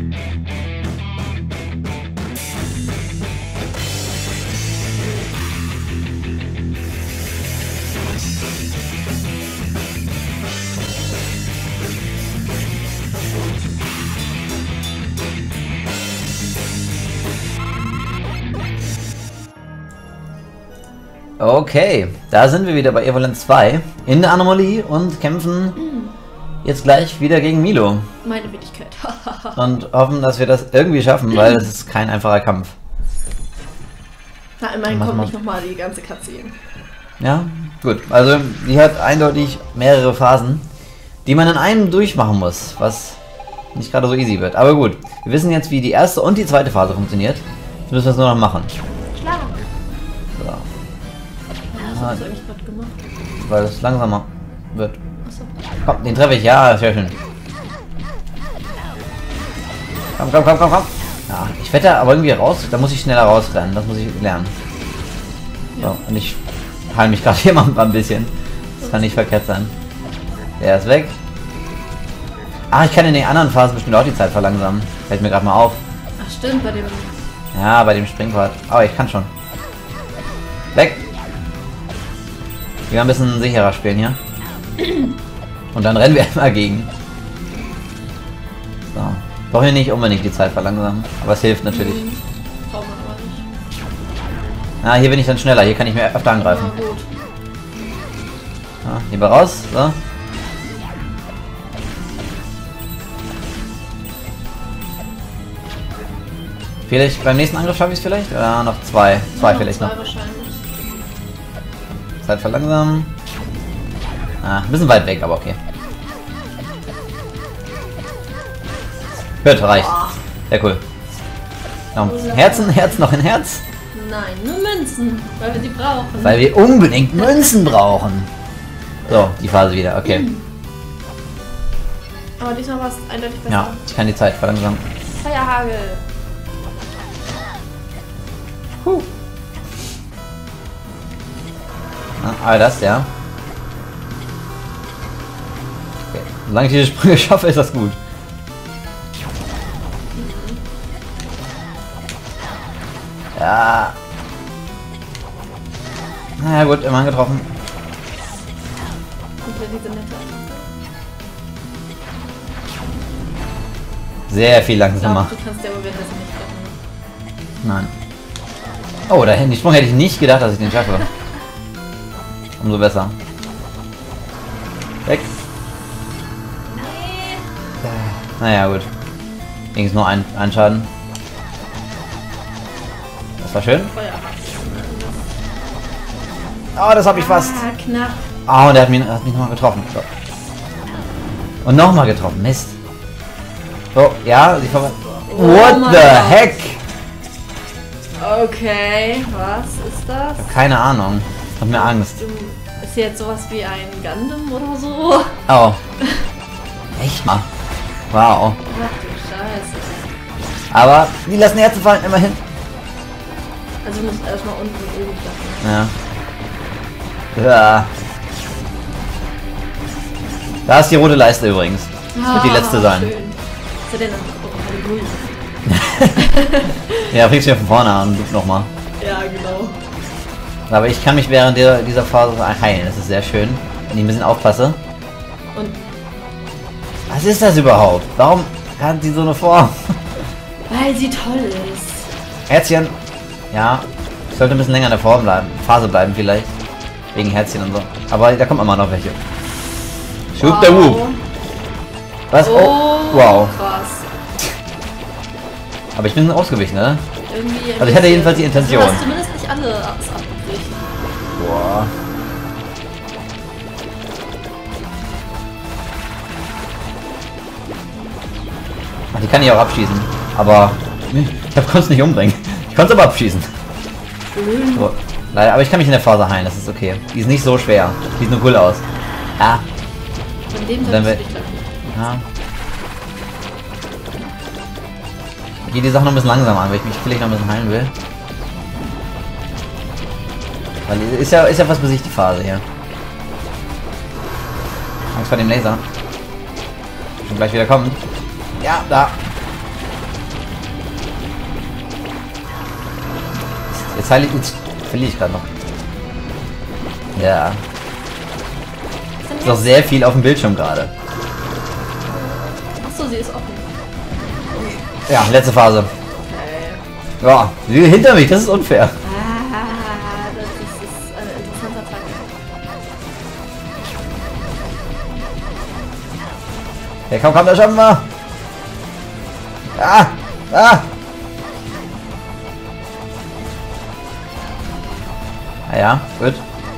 Okay, da sind wir wieder bei Evolenz 2 in der Anomalie und kämpfen jetzt gleich wieder gegen Milo. Meine Willigkeit. Und hoffen, dass wir das irgendwie schaffen, weil es ist kein einfacher Kampf. Na, immerhin kommt nicht nochmal die ganze Cutscene. Ja, gut. Also, die hat eindeutig mehrere Phasen, die man in einem durchmachen muss, was nicht gerade so easy wird. Aber gut, wir wissen jetzt, wie die erste und die zweite Phase funktioniert. Jetzt müssen wir es nur noch machen. Klar. So. Was hast du eigentlich gerade gemacht? Weil es langsamer wird. Achso. Komm, den treffe ich. Ja, sehr schön. Komm, komm, komm, komm, komm. Ja, ich wette aber irgendwie raus. Da muss ich schneller rausrennen. Das muss ich lernen. So, und ich heile mich gerade hier mal ein bisschen. Das kann nicht verkehrt sein. Der ist weg. Ach, ich kann in den anderen Phasen bestimmt auch die Zeit verlangsamen. Fällt mir gerade mal auf. Ach stimmt, bei dem... Ja, bei dem Springpfad. Aber ich kann schon. Weg! Wir werden ein bisschen sicherer spielen hier. Und dann rennen wir immer gegen. So. Brauchen wir nicht unbedingt die Zeit verlangsamen. Aber es hilft natürlich. Braucht man aber nicht. Ah, hier bin ich dann schneller. Hier kann ich mir öfter angreifen. Na gut. Ja, lieber raus. So. Vielleicht beim nächsten Angriff schaffe ich es vielleicht? Ja, noch zwei. Zwei vielleicht noch. Wahrscheinlich. Zeit verlangsamen. Ah, ein bisschen weit weg, aber okay. Gut, reicht. Sehr cool. Herzen, Herz, noch ein Herz. Nein, nur Münzen, weil wir sie brauchen. Weil wir unbedingt Münzen brauchen. So, die Phase wieder, okay. Aber diesmal war es eindeutig besser. Ja, ich kann die Zeit verlangsamen. Feuerhagel. Ah, das, ja. Okay. Solange ich diese Sprünge schaffe, ist das gut. Ja. Naja gut, immerhin getroffen. Und diese nette Sehr viel langsamer. Du kannst ja aber währenddessen nicht treffen. Nein. Oh, da hinten, die Sprung hätte ich nicht gedacht, dass ich den schaffe. Umso besser. Weg. Naja, gut. Ging nur ein Schaden. Das war schön. Oh, das habe ich fast. Ah, knapp. Oh, und er hat mich nochmal getroffen. So. Und nochmal getroffen. Mist. So, ja, sie vorbei. What the heck? Okay, was ist das? Ich hab keine Ahnung. Hat mir Angst. Ist jetzt sowas wie ein Gundam oder so? Oh. Echt mal. Wow. Ach du Scheiße. Aber die lassen Herzen fallen, immerhin. Also du musst erstmal unten und oben klappen. Ja. Ja. Da ist die rote Leiste übrigens. Das wird die letzte sein. Schön. Was ist denn Ja, fängst du ja von vorne an und nochmal. Ja, genau. Aber ich kann mich während dieser Phase heilen. Das ist sehr schön, wenn ich ein bisschen aufpasse. Und was ist das überhaupt? Warum hat sie so eine Form? weil sie toll ist. Herzchen. Ja, ich sollte ein bisschen länger in der Phase bleiben vielleicht. Wegen Herzchen und so. Aber da kommen immer noch welche. Schub der Whoop. Was? Oh, wow. Krass. Aber ich bin ausgewichen, ne? Irgendwie Also ich hatte jedenfalls die Intention. Du hast zumindest nicht alle abgeglichen. Boah. Ach, die kann ich auch abschießen. Aber ich konnte es nicht umbringen. Ich konnte es aber abschießen. Schön. So. Leider, aber ich kann mich in der Phase heilen, das ist okay. Die ist nicht so schwer. Die sieht nur cool aus. Ah. Von dem Dann solltest du dich treffen. Ja. Ich gehe die Sache noch ein bisschen langsamer an, weil ich mich vielleicht noch ein bisschen heilen will. Weil ist ja fast besiegt die Phase hier. Angst vor dem Laser. Und gleich wieder kommen. Ja, da. Jetzt heile ich. Jetzt verliere ich gerade noch. Ja. Ist doch sehr viel auf dem Bildschirm gerade. Achso, sie ist offen. Ja, letzte Phase. Okay. Ja, sie hinter mich, das ist unfair. Das ist ein interessanter Tag. Ja, komm, das schaffen wir. Ah! Ah! Ah ja, gut.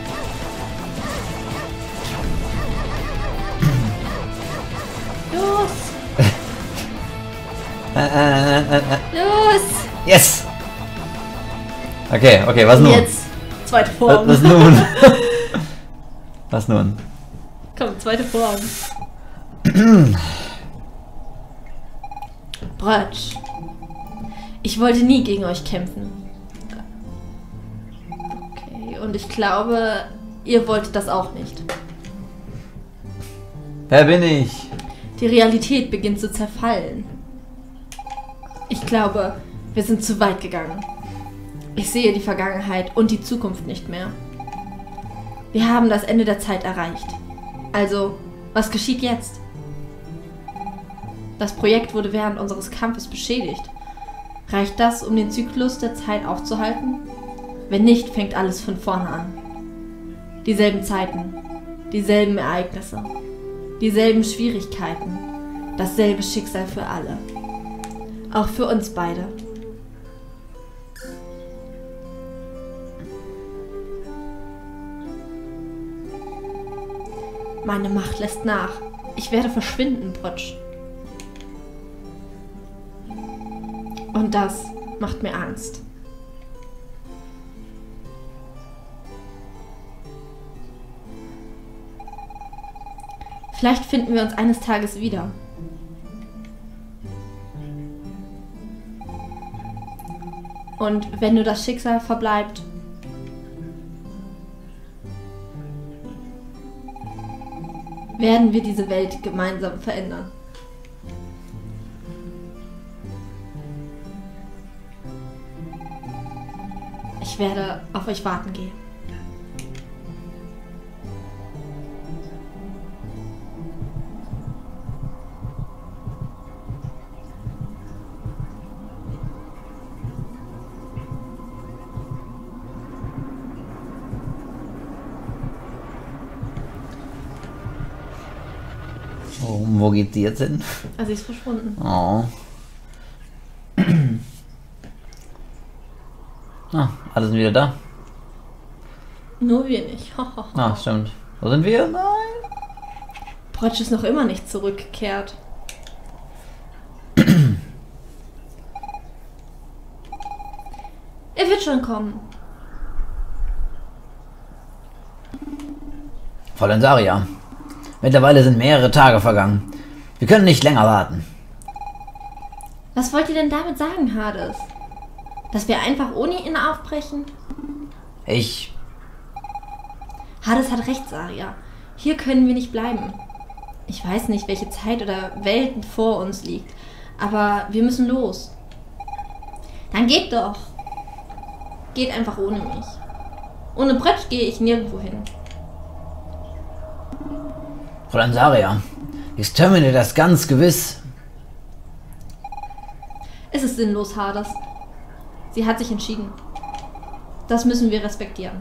Los! Los! Yes! Okay, okay, was Und nun? jetzt zweite Form. Was nun? Was nun? Komm, zweite Form. Bratsch. Ich wollte nie gegen euch kämpfen. Okay, und ich glaube, ihr wolltet das auch nicht. Wer bin ich? Die Realität beginnt zu zerfallen. Ich glaube, wir sind zu weit gegangen. Ich sehe die Vergangenheit und die Zukunft nicht mehr. Wir haben das Ende der Zeit erreicht. Also, was geschieht jetzt? Das Projekt wurde während unseres Kampfes beschädigt. Reicht das, um den Zyklus der Zeit aufzuhalten? Wenn nicht, fängt alles von vorne an. Dieselben Zeiten, dieselben Ereignisse, dieselben Schwierigkeiten, dasselbe Schicksal für alle. Auch für uns beide. Meine Macht lässt nach. Ich werde verschwinden, Bratsch. Und das macht mir Angst. Vielleicht finden wir uns eines Tages wieder. Und wenn nur das Schicksal verbleibt, werden wir diese Welt gemeinsam verändern. Ich werde auf euch warten gehen. Oh, wo geht sie jetzt hin? Also sie ist verschwunden. Oh. Ah, alle sind wieder da. Nur wir nicht. Ah, stimmt. Wo sind wir? Nein. Bratsch ist noch immer nicht zurückgekehrt. Er wird schon kommen. Fräulein Saria. Mittlerweile sind mehrere Tage vergangen. Wir können nicht länger warten. Was wollt ihr denn damit sagen, Hades? Dass wir einfach ohne ihn aufbrechen? Hades hat recht, Saria. Hier können wir nicht bleiben. Ich weiß nicht, welche Zeit oder Welt vor uns liegt, aber wir müssen los. Dann geht doch. Geht einfach ohne mich. Ohne Bratsch gehe ich nirgendwo hin. Fräulein Saria, ich terminiere das ganz gewiss. Es ist sinnlos, Hades. Sie hat sich entschieden. Das müssen wir respektieren.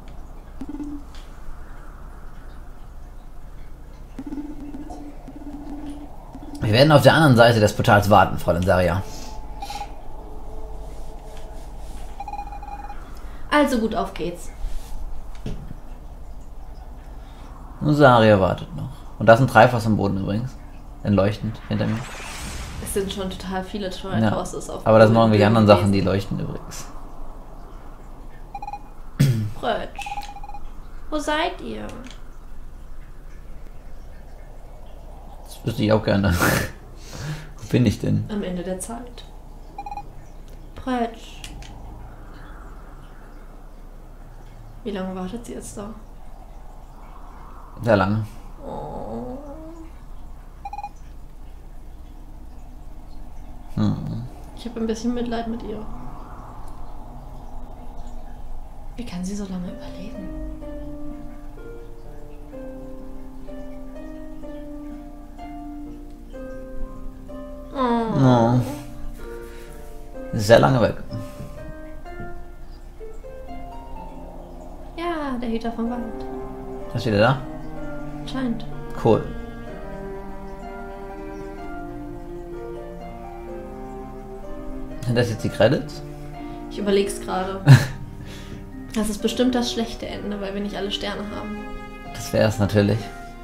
Wir werden auf der anderen Seite des Portals warten, Fräulein Saria. Also gut, auf geht's. Und Saria wartet noch. Und da ist ein Treibhaus am Boden übrigens. Leuchtend hinter mir. Es sind schon total viele Triforces Ja. auf Aber da sind noch irgendwelche anderen Sachen, gewesen. die leuchten übrigens. Bratsch. Wo seid ihr? Das wüsste ich auch gerne. Wo bin ich denn? Am Ende der Zeit. Bratsch. Wie lange wartet sie jetzt da? Sehr lange. Oh. Ich habe ein bisschen Mitleid mit ihr. Wie kann sie so lange überleben? Oh. Sehr lange weg. Ja, der Hüter vom Wald. Was steht da? Scheint. Cool. Sind das jetzt die Credits? Ich überleg's gerade. Das ist bestimmt das schlechte Ende, weil wir nicht alle Sterne haben. Das wäre es natürlich.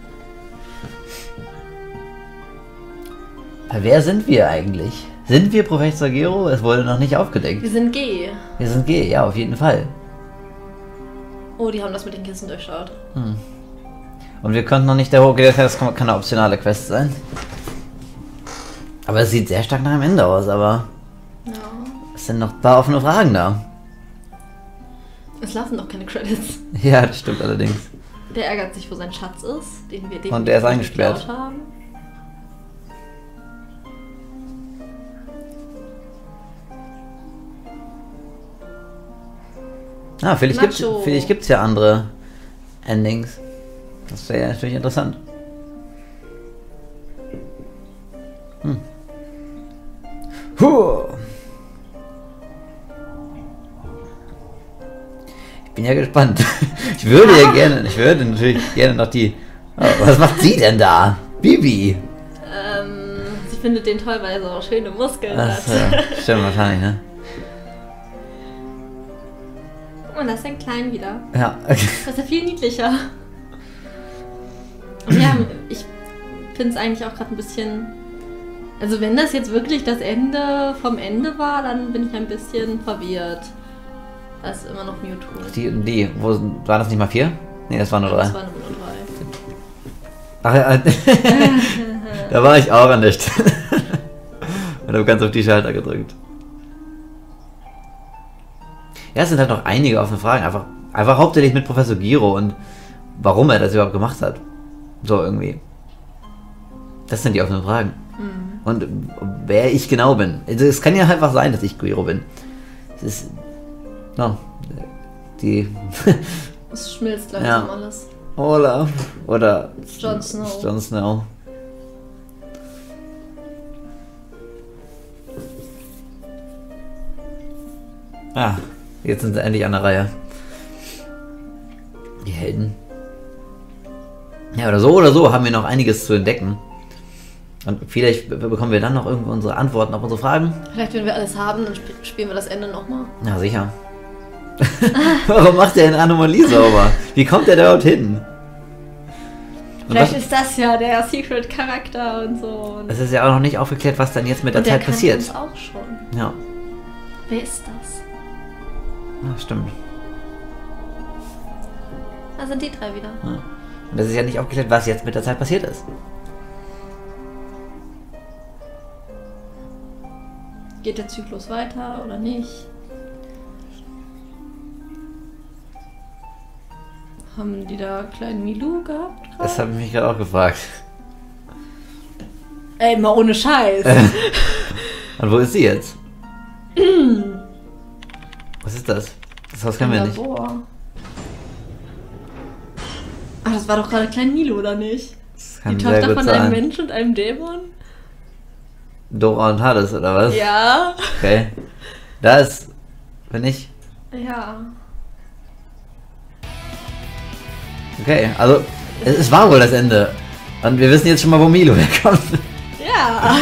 Wer sind wir eigentlich? Sind wir Professor Gero? Es wurde noch nicht aufgedeckt. Wir sind G. Wir sind G, ja, auf jeden Fall. Oh, die haben das mit den Kissen durchschaut. Und wir konnten noch nicht der Hoch... Das kann eine optionale Quest sein. Aber es sieht sehr stark nach einem Ende aus, aber... Ja. Es sind noch ein paar offene Fragen da. Es laufen noch keine Credits. Ja, das stimmt allerdings. Der ärgert sich, wo sein Schatz ist, den wir definitiv Und der ist eingesperrt. geklaut haben. Ah, vielleicht Nacho. gibt's ja andere Endings. Das wäre ja natürlich interessant. Huh. Ich bin ja gespannt. Ich würde natürlich gerne noch die... Oh, was macht sie denn da? Bibi! Sie findet den toll, weil er so schöne Muskeln Ach hat. so, stimmt wahrscheinlich, ne? Und das ist ein Klein wieder. Ja, okay. Das ist ja viel niedlicher. Und ja, ich finde es eigentlich auch gerade ein bisschen... Also wenn das jetzt wirklich das Ende vom Ende war, dann bin ich ein bisschen verwirrt. Da ist immer noch Mewtwo. Die, waren das nicht mal 4? Ne, das waren nur 3. Das waren nur 3. Ach ja, da war ich auch an der Stelle. Und habe ganz auf die Schalter gedrückt. Ja, es sind halt noch einige offene Fragen. Einfach hauptsächlich mit Professor Gero und warum er das überhaupt gemacht hat. So irgendwie. Das sind die offenen Fragen. Und wer ich genau bin. Also es kann ja einfach sein, dass ich Gero bin. Es ist... No, die... Es schmilzt langsam alles. Olaf. Oder... Jon Snow. Jon Snow. Ah, jetzt sind sie endlich an der Reihe. Die Helden. Ja, oder so haben wir noch einiges zu entdecken. Und vielleicht bekommen wir dann noch irgendwo unsere Antworten auf unsere Fragen. Vielleicht, wenn wir alles haben, dann spielen wir das Ende nochmal. Ja, sicher. Warum macht der eine Anomalie sauber? Wie kommt der da überhaupt hin? Vielleicht ist das ja der Secret-Charakter und so. Es ist ja auch noch nicht aufgeklärt, was dann jetzt mit der Und der Zeit passiert. Uns auch schon. Ja. Wer ist das? Ja, stimmt. Da sind die 3 wieder. Ja. Und das ist ja nicht aufgeklärt, was jetzt mit der Zeit passiert ist. Geht der Zyklus weiter oder nicht? Haben die da kleinen Milou gehabt? Das habe ich mich gerade auch gefragt. Ey, mal ohne Scheiß. Und wo ist sie jetzt? Was ist das? Das Haus kennen wir nicht. Ach, das war doch gerade klein Milo, oder nicht? Das kann Die sehr Tochter gut von einem sein. Mensch und einem Dämon? Dora und Hades, oder was? Ja. Okay. Da ist... Bin ich... Ja. Okay, also... Es war wohl das Ende. Und wir wissen jetzt schon mal, wo Milo herkommt. Ja.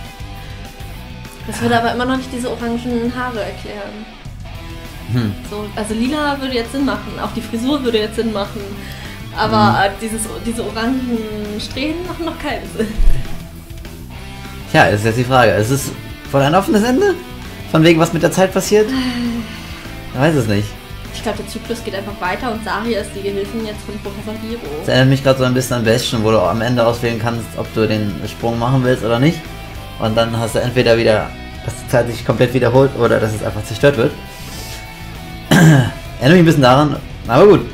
Das würde aber immer noch nicht diese orangen Haare erklären. So, also lila würde jetzt Sinn machen, auch die Frisur würde jetzt Sinn machen. Aber diese orangen Strähnen machen noch keinen Sinn. Tja, ist jetzt die Frage. Ist es voll ein offenes Ende? Von wegen, was mit der Zeit passiert? Ich weiß es nicht. Ich glaube, der Zyklus geht einfach weiter und Saria ist die Gehilfin jetzt von Professor Gero. Das erinnert mich gerade so ein bisschen an Bastion, wo du am Ende auswählen kannst, ob du den Sprung machen willst oder nicht. Und dann hast du entweder wieder, dass die Zeit sich komplett wiederholt oder dass es einfach zerstört wird. Erinnert mich ein bisschen daran, aber gut.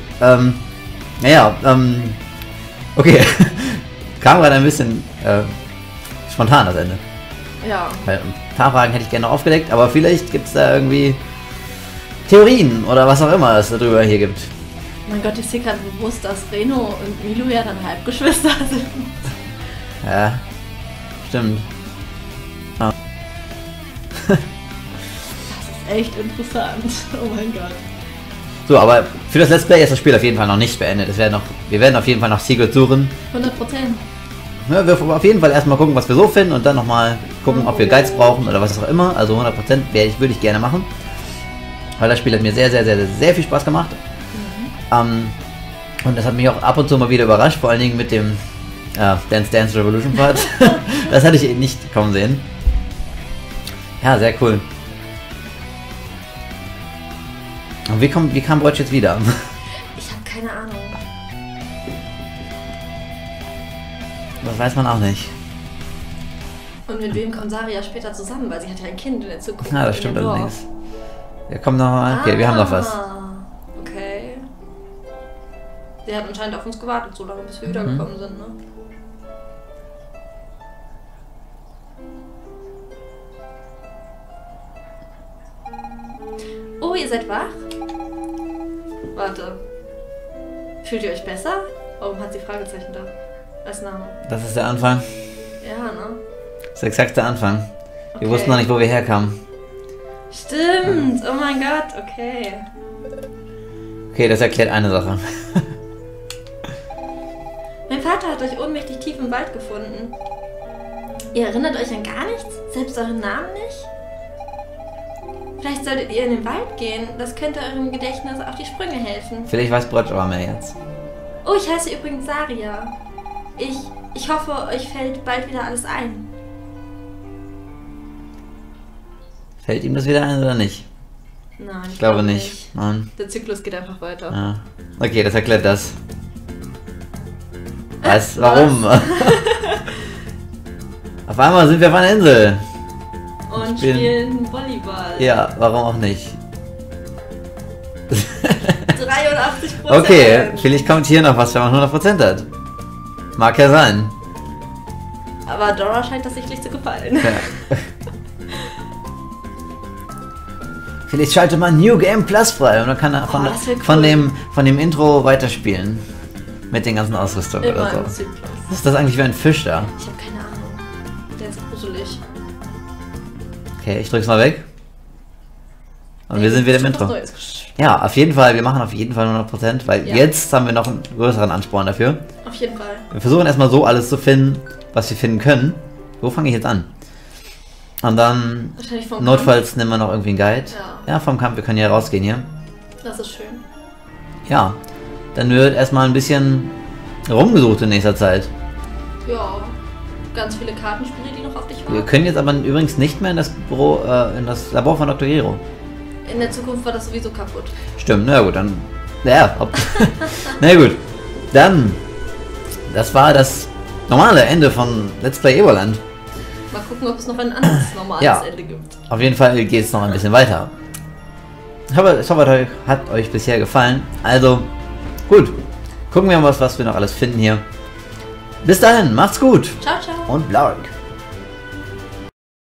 Okay. Kam gerade ein bisschen spontan das Ende. Ja. Weil ein paar Fragen hätte ich gerne noch aufgedeckt, aber vielleicht gibt es da irgendwie Theorien oder was auch immer es darüber hier gibt. Mein Gott, ich sehe gerade bewusst, dass Reno und Milo ja dann Halbgeschwister sind. Ja, stimmt. Ah. Das ist echt interessant. Oh mein Gott. So, aber für das Let's Play ist das Spiel auf jeden Fall noch nicht beendet. Wir werden auf jeden Fall nach Secret suchen. 100%. Ja, wir auf jeden Fall erstmal gucken, was wir so finden und dann nochmal gucken, ob wir Guides brauchen oder was auch immer. Also 100% würde ich gerne machen. Weil das Spiel hat mir sehr, sehr, sehr, sehr viel Spaß gemacht. Und das hat mich auch ab und zu mal wieder überrascht, vor allen Dingen mit dem Dance Dance Revolution Part. Das hatte ich nicht kommen sehen. Ja, sehr cool. Und wie kam Bräutsch jetzt wieder? Ich habe keine Ahnung. Das weiß man auch nicht. Und mit wem kommt Saria später zusammen? Weil sie hat ja ein Kind in der Zukunft. Ja, das stimmt allerdings. Ja, komm noch mal. Okay, wir haben noch was. Okay. Sie hat anscheinend auf uns gewartet, so lange bis wir wiedergekommen sind, ne? Oh, ihr seid wach? Warte. Fühlt ihr euch besser? Warum hat sie Fragezeichen da? Als Name. Das ist der Anfang. Ja, ne? Das ist exakt der Anfang. Wir Okay. wussten noch nicht, wo wir herkamen. Stimmt! Oh mein Gott, okay. Okay, das erklärt eine Sache. Mein Vater hat euch ohnmächtig tief im Wald gefunden. Ihr erinnert euch an gar nichts? Selbst euren Namen nicht? Vielleicht solltet ihr in den Wald gehen. Das könnte eurem Gedächtnis auf die Sprünge helfen. Vielleicht weiß Bräutsch aber mehr jetzt. Oh, ich heiße übrigens Saria. Ich hoffe, euch fällt bald wieder alles ein. Fällt ihm das wieder ein oder nicht? Nein, Ich glaube nicht. Nein. Der Zyklus geht einfach weiter. Ja. Okay, das erklärt das. Was? Warum? Auf einmal sind wir auf einer Insel. Und spielen Volleyball. Ja, warum auch nicht? 83%. Okay, vielleicht kommt hier noch was, wenn man 100% hat. Mag ja sein. Aber Dora scheint das sichtlich zu gefallen. Ja. Vielleicht schaltet man New Game Plus frei und dann kann er das wär cool. von dem Intro weiterspielen. Mit den ganzen Ausrüstungen Immer oder im so. Zyklus. Was ist das eigentlich für ein Fisch da? Ich habe keine Ahnung. Der ist gruselig. Okay, ich drück's mal weg. Und wir sind wieder im Intro. Neues. Ja, auf jeden Fall, wir machen auf jeden Fall 100%, weil Ja. jetzt haben wir noch einen größeren Ansporn dafür. Auf jeden Fall. Wir versuchen erstmal so alles zu finden, was wir finden können. Wo fange ich jetzt an? Und dann, Wahrscheinlich vom notfalls nehmen wir noch irgendwie einen Guide. Ja. Ja, vom Kampf, wir können hier rausgehen hier. Kampf. Das ist schön. Ja, dann wird erstmal ein bisschen rumgesucht in nächster Zeit. Ja. Ganz viele Kartenspiele, die noch auf dich Wir warten. können jetzt aber übrigens nicht mehr in das Büro, in das Labor von Dr. Gero. In der Zukunft war das sowieso kaputt. Stimmt, na gut, dann. Ja, hopp. Na gut. Dann. Das war das normale Ende von Let's Play Eberland. Mal gucken, ob es noch ein anderes normales Ja. Ende gibt. Auf jeden Fall geht es noch ein bisschen weiter. Ich hoffe, hat euch bisher gefallen. Also, gut. Gucken wir mal, was wir noch alles finden hier. Bis dahin, macht's gut Ciao, ciao. und Blark.